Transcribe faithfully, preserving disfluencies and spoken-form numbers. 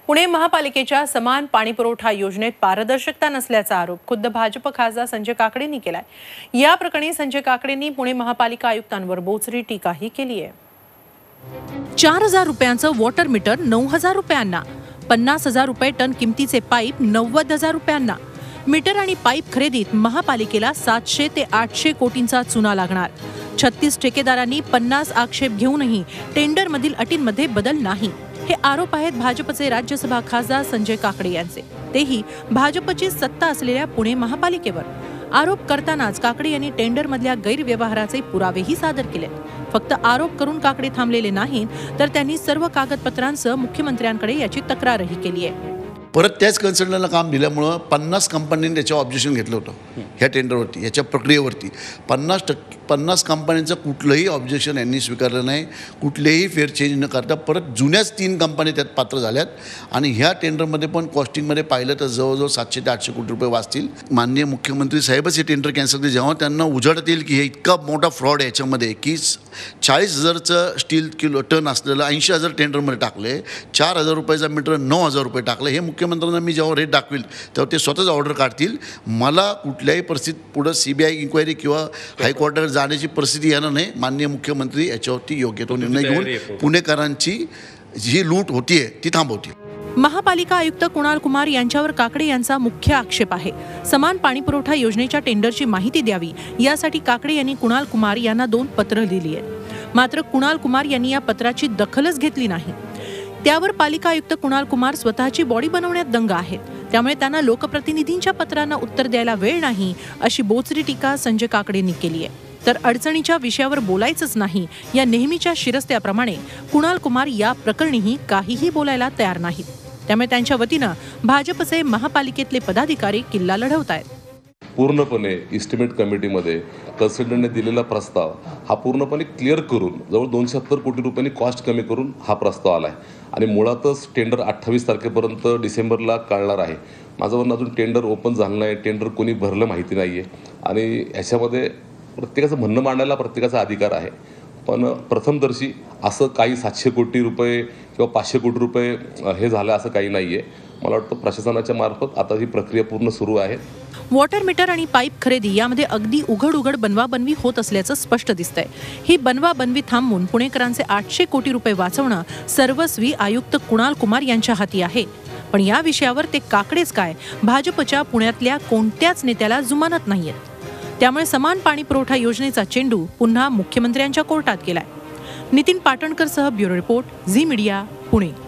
पुणे महापालिकेच्या समान पाणीपुरवठा योजनेत पारदर्शकता नसल्याचा आरोप खुद्द भाजप खासदार संजय काकडेंनी केलाय। या प्रकरणी संजय काकडेंनी पुणे महापालिका आयुक्तांवर बोचरी टीकाही केली आहे। चार हजार रुपयांचं वॉटर मीटर नऊ हजार रुपयांना, पन्नास हजार रुपये टन किमतीचे पाईप नव्वद हजार रुपयांना। मीटर आणि पाईप खरेदीत महापालिकेला सातशे ते आठशे कोटींचा चुना लागणार। छत्तीस ठेकेदारांनी पन्नास आक्षेप घेऊनही टेंडरमधील अटींमध्ये बदल नाही। हे आरोप आहेत भाजपचे राज्यसभा खासदार संजय काकडे यांचे, तेही भाजपची सत्ता असलेल्या पुणे महापालिकेवर। आरोप करतानाच काकडे यांनी टेंडरमधल्या गैरव्यवहाराचे पुरावेही सादर केले। फक्त आरोप करून काकडे थांबलेले नाहीत, तर त्यांनी सर्व कागदपत्रांसह मुख्यमंत्र्यांकडे याची तक्रारही केली आहे। परत त्याच कन्सल्टंटला काम दिल्यामुळं पन्नास कंपन्यांनी त्याच्यावर ऑब्जेक्शन घेतलं होतं ह्या टेंडरवरती, याच्या प्रक्रियेवरती। पन्नास टक्के पन्नास कंपन्यांचं कुठलंही ऑब्जेक्शन यांनी स्वीकारलं नाही, कुठलेही फेअर चेंज न करता परत जुन्याच तीन कंपन्या त्यात पात्र झाल्यात। आणि ह्या टेंडरमध्ये पण कॉस्टिंगमध्ये पाहिलं तर जवळजवळ सातशे ते आठशे कोटी रुपये वाचतील। माननीय मुख्यमंत्री साहेबच हे टेंडर कॅन्सल केले, जेव्हा त्यांना उजाडत येईल की हे इतका मोठा फ्रॉड आहे याच्यामध्ये की चाळीस हजारचं स्टील किलो टन असलेलं ऐंशी हजार टेंडरमध्ये टाकले, चार हजार रुपयाचा मीटर नऊ हजार रुपये टाकले। हे मुख्यमंत्र्यांना मी जेव्हा रेट दाखवेल तेव्हा ते स्वतःच ऑर्डर काढतील। मला कुठल्याही परिस्थितीत पुढं सी बी आय इन्क्वायरी किंवा हायकोर्टावर जाण्याची परिस्थिती येणार नाही। माननीय मुख्यमंत्री याच्यावरती योग्य तो निर्णय घेऊन पुणेकरांची जी लूट होतीये ती थांबवतील। महापालिका आयुक्त कुणाल कुमार यांच्यावर काकडे यांचा मुख्य आक्षेप आहे। समान पाणीपुरवठा योजनेच्या टेंडरची माहिती द्यावी यासाठी काकडे यांनी कुणाल कुमार यांना दोन पत्र लिहिली आहेत। मात्र कुणाल कुमार यांनी या पत्राची दखलच घेतली नाही। त्यावर पालिका आयुक्त कुणाल कुमार स्वतःची बॉडी बनवण्यात दंग आहेत, त्यामुळे त्यांना लोकप्रतिनिधींच्या पत्रांना उत्तर द्यायला वेळ नाही, अशी बोचरी टीका संजय काकडेंनी केली आहे। तर अडचणीच्या विषयावर बोलायचंच नाही या नेहमीच्या शिरस्त्याप्रमाणे कुणाल कुमार या प्रकरणीही काहीही बोलायला तयार नाहीत। त्यामुळे त्यांच्या वतीनं भाजपचे महापालिकेतले पदाधिकारी किल्ला लढवत आहेत। पूर्णपणे इस्टिमेट कमिटीमध्ये कन्सल्टंटने दिलेला प्रस्ताव हा पूर्णपणे क्लिअर करून जवळ दोनशे सत्तर कोटी रुपयांनी कॉस्ट कमी करून हा प्रस्ताव आला आहे। आणि मुळातच टेंडर अठ्ठावीस तारखेपर्यंत डिसेंबरला कळणार आहे। माझं म्हणणं अजून टेंडर ओपन झालं नाही, टेंडर कोणी भरलं माहिती नाही आहे। आणि ह्याच्यामध्ये प्रत्येकाचं म्हणणं मांडायला प्रत्येकाचा अधिकार आहे, पण प्रथमदर्शी असं काही सातशे कोटी रुपये किंवा पाचशे कोटी रुपये हे झालं असं काही नाही आहे। मला वाटतं प्रशासनाच्या मार्फत आता ही प्रक्रिया पूर्ण सुरू आहे। वॉटर मीटर आणि पाईप खरेदी यामध्ये अगदी उघड उघड बनवाबनवी होत असल्याचं स्पष्ट दिसतंय। ही बनवाबनवी थांबवून पुणेकरांचे आठशे कोटी रुपये वाचवणं सर्वस्वी आयुक्त कुणाल कुमार यांच्या हाती आहे। पण या विषयावर ते काकडेच काय भाजपच्या पुण्यातल्या कोणत्याच नेत्याला जुमानत नाहीयेत। त्यामुळे समान पाणी पुरवठा योजनेचा चेंडू पुन्हा मुख्यमंत्र्यांच्या कोर्टात गेलाय। नितीन पाटणकर सह bureau report, Zee media, Pune.